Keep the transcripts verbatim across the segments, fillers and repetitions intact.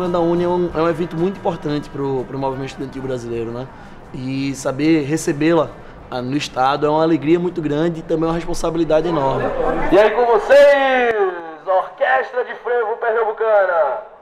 Caravana da Uni é um, é um evento muito importante para o movimento estudantil brasileiro, né? E saber recebê-la no estado é uma alegria muito grande e também uma responsabilidade enorme. E aí com vocês, Orquestra de Frevo Pernambucana.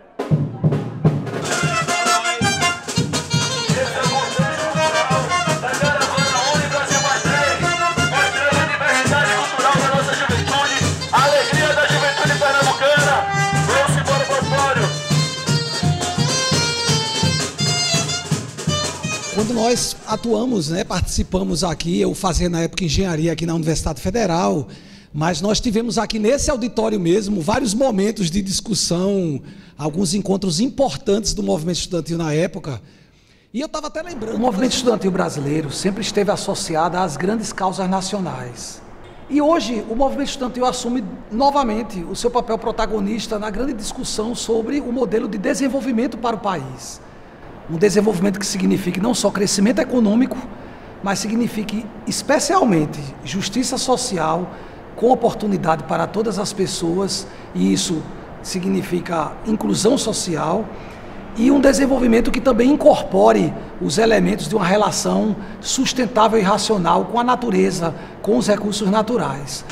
Quando nós atuamos, né, participamos aqui, eu fazia na época engenharia aqui na Universidade Federal, mas nós tivemos aqui nesse auditório mesmo vários momentos de discussão, alguns encontros importantes do movimento estudantil na época. E eu estava até lembrando... O movimento estudantil brasileiro sempre esteve associado às grandes causas nacionais. E hoje o movimento estudantil assume novamente o seu papel protagonista na grande discussão sobre o modelo de desenvolvimento para o país. Um desenvolvimento que signifique não só crescimento econômico, mas signifique especialmente justiça social com oportunidade para todas as pessoas, e isso significa inclusão social, e um desenvolvimento que também incorpore os elementos de uma relação sustentável e racional com a natureza, com os recursos naturais.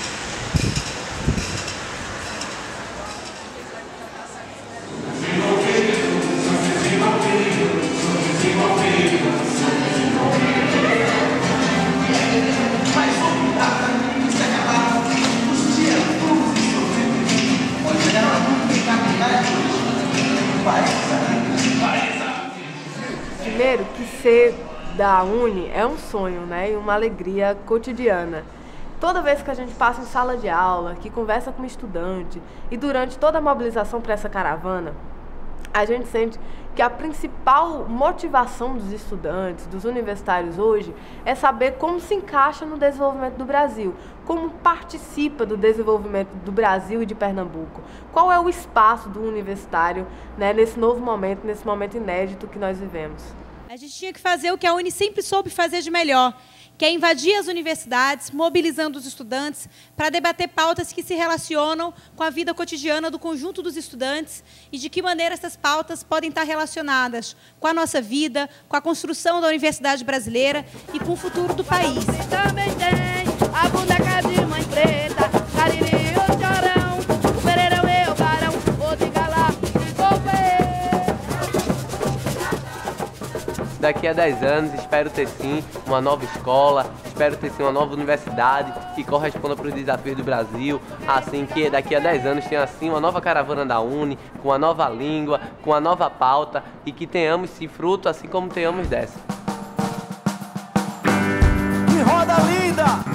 Primeiro, que ser da Uni é um sonho, né? E uma alegria cotidiana. Toda vez que a gente passa em sala de aula, que conversa com um estudante, e durante toda a mobilização para essa caravana, a gente sente que a principal motivação dos estudantes, dos universitários hoje, é saber como se encaixa no desenvolvimento do Brasil, como participa do desenvolvimento do Brasil e de Pernambuco, qual é o espaço do universitário, né, nesse novo momento, nesse momento inédito que nós vivemos. A gente tinha que fazer o que a Uni sempre soube fazer de melhor, que é invadir as universidades, mobilizando os estudantes para debater pautas que se relacionam com a vida cotidiana do conjunto dos estudantes e de que maneira essas pautas podem estar relacionadas com a nossa vida, com a construção da universidade brasileira e com o futuro do país. Também tem a boneca de mãe preta, cariri, o chorão, o pereirão e o barão, o de galá e golpe. Daqui a dez anos espero ter sim uma nova escola, espero ter sim uma nova universidade que corresponda para os desafios do Brasil, assim que daqui a dez anos tenha assim uma nova caravana da Uni, com uma nova língua, com uma nova pauta e que tenhamos sim fruto assim como tenhamos dessa. Que roda linda!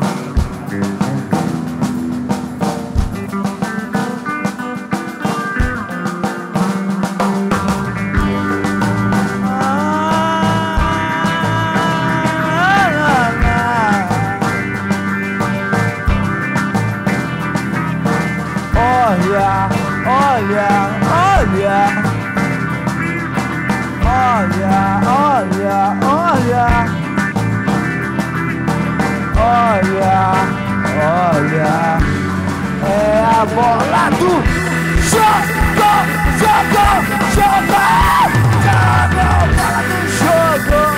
Olha, olha, olha, olha, olha, olha, olha, olha, é a bola do jogo, jogo, jogo, jogo, bola do jogo.